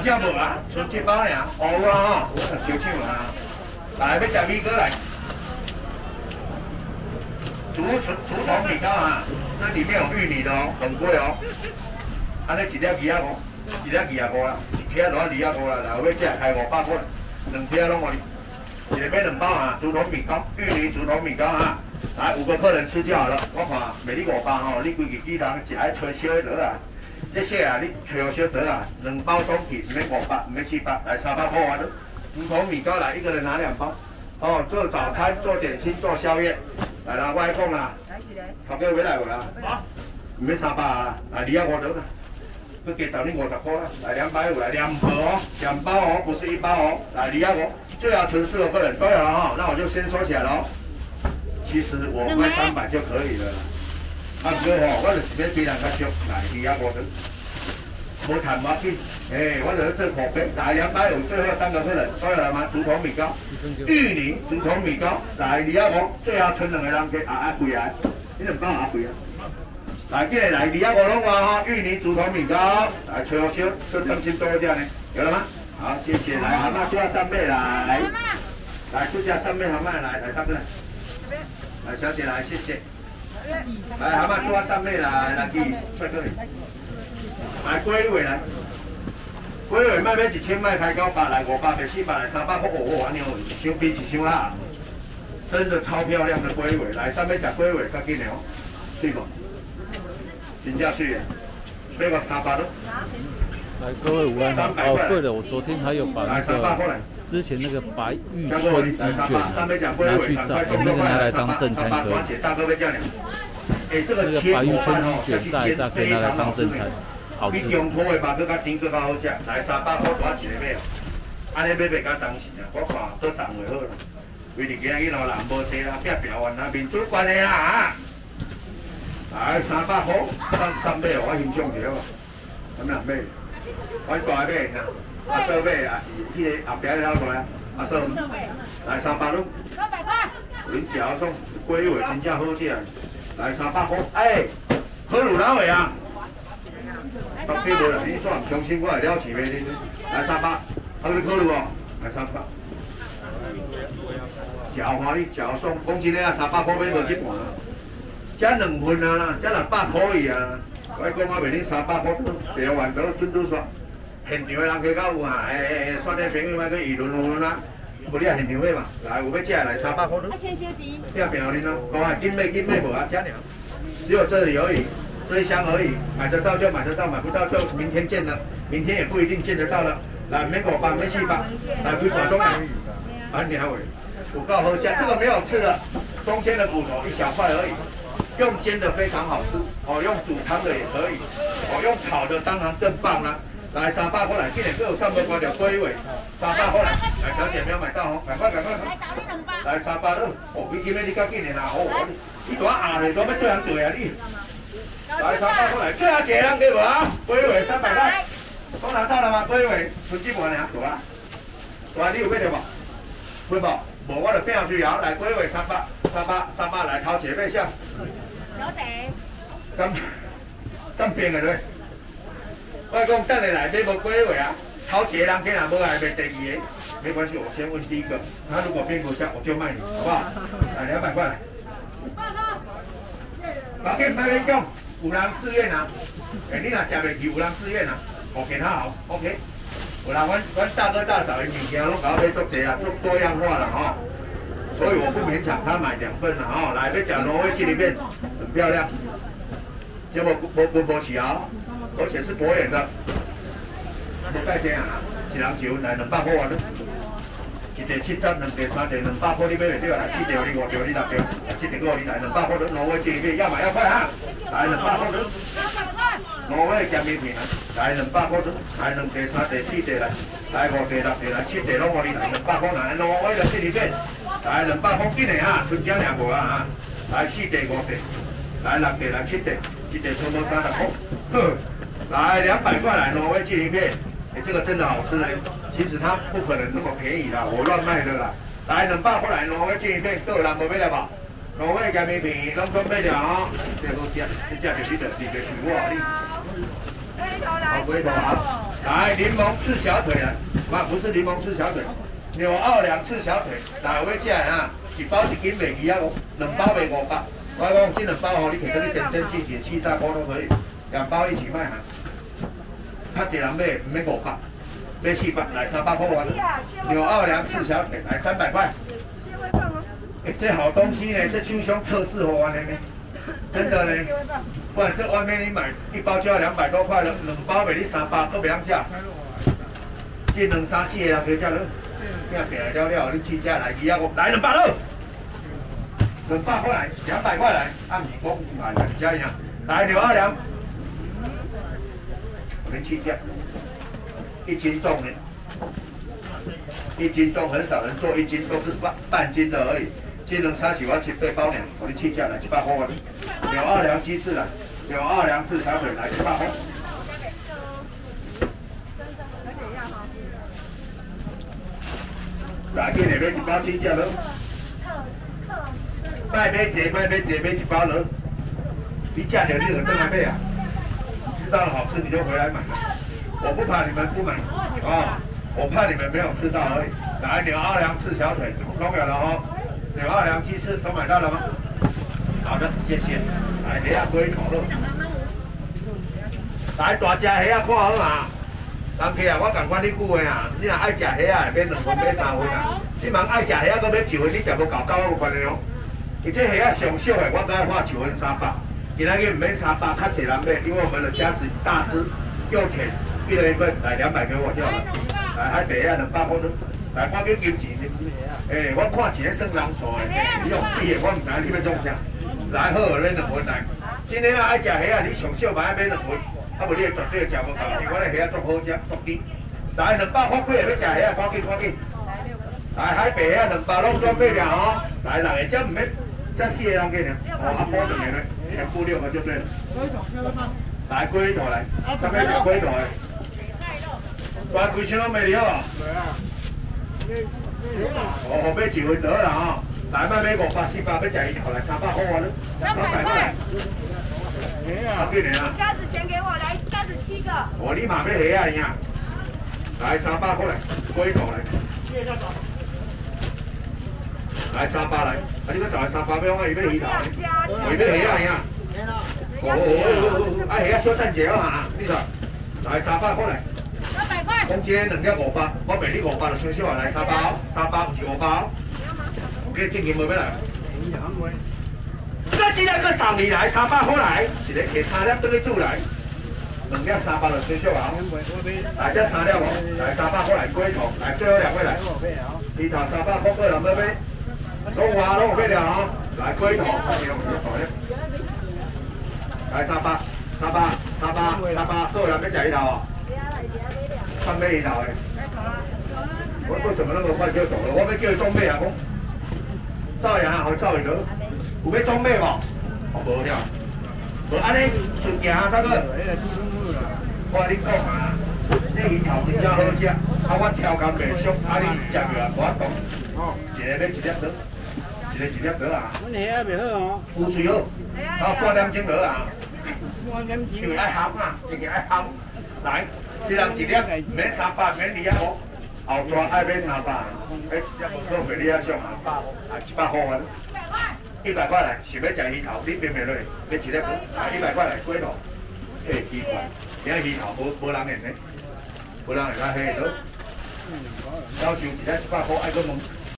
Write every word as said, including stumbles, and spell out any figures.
只无啊，剩一包尔，哦有啊吼，小抢啊！来，要食米糕来，竹竹竹筒米糕啊，那里面有玉米的哦，很贵哦。安尼一粒二啊五，一粒二啊五啦，一片落二啊五啦，来有要食开五百块，两片拢我哩。一个买两包啊，竹筒米糕，玉米竹筒米糕啊。来，五个客人吃就好了。我看卖你五百吼，你规个几人一爱吹烧得啊。这些啊，你吹烧得啊，两包总体唔免五百，唔免四百，来三百块啊都。竹筒米糕来，一个人拿两包。哦，做早餐、做点心、做宵夜。来啦，我来讲啦。来一个。头家回来无啦？好。唔免三百啊，来二啊五得啦。佮加十你五十块啦，来两百五来两盒哦，两包哦，不是一包哦。来二啊五，最好存四个客人都有了哈，那我就先收起来了哦。其实我卖三百就可以了。啊，不过吼，我就是要比人较俗，来二啊五得。无谈无紧，哎，我就是做口碑。来两百五，最后三个客人都有了吗？竹筒米糕、玉林竹筒米糕，来二啊五，最后剩两个人给啊啊贵啊，你两包啊贵啊。来，今日来二啊五拢话吼，芋泥竹筒米糕，来吹好烧，做点心多一点呢，有了吗？好，谢谢。来，蛤蟆做下三倍来，来做下三倍蛤蟆来，来大哥来，来小姐来，谢谢。来，蛤蟆做下三倍来，来弟帅哥，来龟尾来，龟尾卖要一千卖开九百来，五百卖四百来，三百块哦，安尼哦，一箱比一箱啊，真的超漂亮的龟尾，来上面食龟尾，较紧的哦，对不？真正水的，买个三百多。 来，各位午安哦，对了，我昨天还有把那个之前那个白玉春鸡卷拿去炸，我那个拿来当正餐可以。那个白玉春鸡卷炸一炸可以拿来当正餐，好吃。 比中土的肉更较甜，更较好食。来三百块大一个买哦，安尼买袂甲当时啊，我看搁送就好啦。为伫今日老人无济啦，撇票完啦，面子关的啦。来三百块，三三买我欣赏着嘛，咁样买，我大买呐，阿嫂买也是迄个后壁了大啊，阿嫂来三百咯，三百块，恁食好爽，龟尾真正好食，来三百块，哎，好卤老的啊，当天无啦，你煞唔相信我会了饲袂恁，来三百，好你考虑哦，来三百，食欢喜，食爽，讲真诶啊，三百块买无一盘。这两份啊，这两百可以啊。我讲我卖你三百块，台湾都准都煞。现场的人去到有啊，诶诶，刷点朋友买去议论议论啦。无你啊现场买嘛，来有要食来三百块咯。谢谢你。要不要恁咯？讲啊，紧买紧买无啊，这样。只有这里而已，这一箱而已，买得到就买得到，买不到就明天见了，明天也不一定见得到了。来，免五百，免四百，来几盘钟啊？安尼喂，有够好吃，这个没有刺的，中间的骨头一小块而已。用煎的非常好吃，哦，用煮汤的也可以，哦，用炒的当然更棒啦。来三百块来，今年各有上百块条龟尾，三百块来，来小姐没有买到哦，赶快赶快，来三百二，哦，比今日你较紧的啦，哦，你大鸭的，都要做人做啊你。来三百块来，最后一个人给无啊？龟尾三百块，都拿到了吗？龟尾存几盘呢？大啊，大你有买到无？买无？无我就变去摇，来龟尾三百。三百三百来头前面向，小姐，咁咁变个对，我讲等下来买无几位啊，头前人今日无来买第二个，没关系，我先问第一个，他如果变不下，我就卖你，好不好？来两百块来，老店拍边讲，有人自愿啊，哎，你若食袂起，有人自愿啊，我给他好 ，OK。有人阮阮大哥大嫂的物件拢搞买足济啊，足多样化了哈。所以我不勉强他买两份了哈，来，要讲挪威鸡里面很漂亮，结果无无无起啊，而且是博远的，无盖这样啊，一人一份来两百块啊，一地七十，两地三地两百块，你买袂着，来四地你五地你六地，七地个你来两百块，挪威鸡里面要买要快啊，来两百块，挪威咸面片啊，来两百块，来两地三地四地来，来五地六地来七地拢我你来两百块，来挪威的鸡里面。来两百块紧的哈，春节两无啊哈，来四地五地，来六地来七地，一地差不多三十块，呵，来两百块来挪威鸡鳞片，哎这个真的好吃嘞，其实它不可能那么便宜啦，我乱卖的啦，来两百块来挪威鸡鳞片，各有人无买了吧？挪威咸面片拢准备了哦，这好吃，你食就你的，你的是我你，好龟头啊， 来，柠檬赤小腿来，啊，不是柠檬赤小腿，纽奥良赤小腿，来有要食的啊，一包一斤袂起啊，两包卖五百。我讲这两包吼，你可以跟你整整季节气炸锅都可以，两包一起卖哈。较济人买唔免五百，买四百，来三百块完。纽奥良赤小腿来三百块。哎，这好东西呢，这秋兄特制货完了呢，真的呢。不然这外面你买一包就要两百多块了，两包卖你三百都袂当食。这两三四个人可以食了，这样变来了了，你去价来几啊个？来两百了，两百块来，两百块来，按米公买来加一样。来纽奥良，我们去价，一斤重的，一斤重很少人做一斤，都是半半斤的而已。这两三四我七八包呢，我们去价来一百块。纽奥良鸡翅来，纽奥良赤小腿来一百块。来，今日买一包鸡脚了。卖买一卖买一买一包了。你价钱你就跟来买啊。知道了好吃你就回来买。我不怕你们不买啊，我怕你们没有吃到而已。来，纽奥良赤小腿都有了哦。纽奥良鸡翅都买到了吗？好的，谢谢。来，虾仔龟头了。来，大只虾仔看好啊！人客啊，我共款你句话啊，你若爱食虾仔，买两份买三份啊。你茫爱食虾仔，搁买一份，你食无够够有关系哦。而且虾仔上俗的，我刚才花一份三百，今仔日唔免三百，较济人买，因为我们的虾子大只又甜，一人一份，来两百给我就好了。来，海白虾两百块，来我给金钱。诶、欸，我看钱算人数的，你用比的，我唔知你要做啥。来好，恁两份来。今天啊爱食虾仔，你上少嘛爱买两份。啊，无你绝对食无够，因为我的虾足好食，足甜。来两百块几个要食虾，赶紧赶紧。来海白虾两百拢准备了哦。来六个只唔免，只四个人给呢。哦，啊补两个呢，一人付六个就对了。来龟头来，上面食龟头的。来龟箱拢卖了啊。哦，买几回得了啊。来卖买五百四百，要食一头来三百块啊，三百块。啊，几年啊？ 虾子钱给我，来虾子七个。 我立马要虾啊，样。来三百过来，龟头来。来三百来，啊你要找三百，要我伊要鱼头，我要虾啊样。哦哦哦，啊虾小等者啊，你说，来三百过来。 三百块。 讲真，两粒五百，我卖你五百就算少啊，来三百哦，三百不是五百哦。OK，正经无要来。再一粒搁送你来，三百块来，一个摕三粒倒去煮来，两粒三百就算少啊。来这三粒哦，来三百块来龟头，来最后两位来。鱼头三百块个人要买，拢有啊，拢有买了哦。来龟头，来三百，三百，三百，三百，个人要食鱼头哦。三买鱼头的。我为什么那么快就走了？我要叫伊装买啊，讲。照样好照伊个。有要装买无？哦，无了。无安尼顺行啊，大哥。我甲你讲啊，这鱼头真正好食，啊我挑工袂俗，啊你食过啊无法度。哦，一个要一粒得，一个一粒得啊。 阮虾袂好哦。 有水好，啊半点钟得啊。因为爱烘啊，因为爱烘。来，一人一粒，免三百，免二啊五。后抓爱买三百，买一粒无够袂你啊上啊，啊一百块啊。一百块来，想要食鱼头，你别别落，要一粒啊一百块来龟头，嘿奇怪，遐鱼头无无人用的，无人会甲迄个，要求一粒一百块，爱搁问。